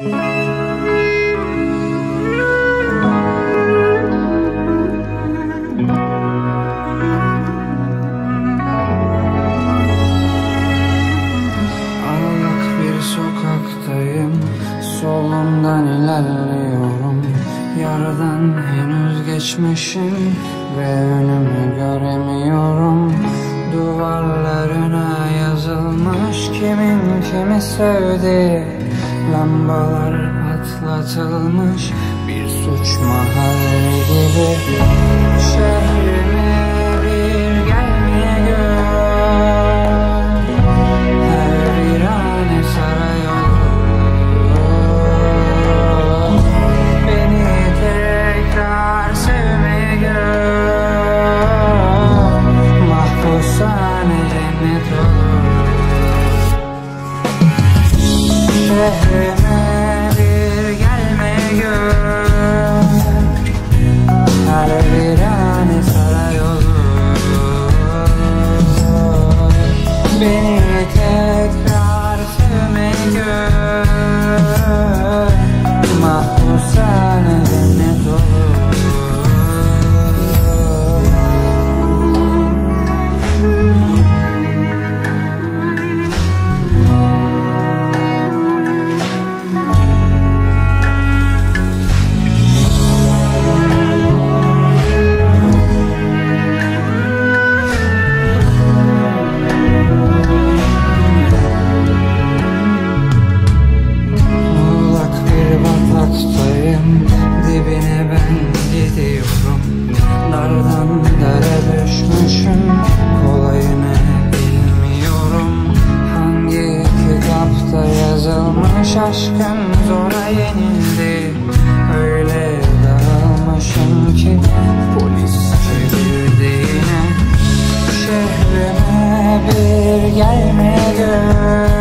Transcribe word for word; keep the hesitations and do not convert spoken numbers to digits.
Solumdan ilerliyorum, yaradan henüz geçmişim ve önümü göremiyorum. Duvarlarına yazılmış kimin kimi sevdiği, lambalar patlatılmış bir suç mahalli gibi. Şehrime bir gelmeye gör, her virane saray olur. Beni tekrar sevmeye gör, mahpushane cennet olur. Şehrime bir gelmeye gör, her virane saray olur. Beni tekrar sevmeye gör, mahpushane cennet olur. Dibine ben gidiyorum, dardan dara düşmüşüm, kolayını bilmiyorum. Hangi kitapta yazılmış aşkın zora yenildi, öyle dağılmışım ki polis çevirdi yine. Şehrime bir gelmeye gör,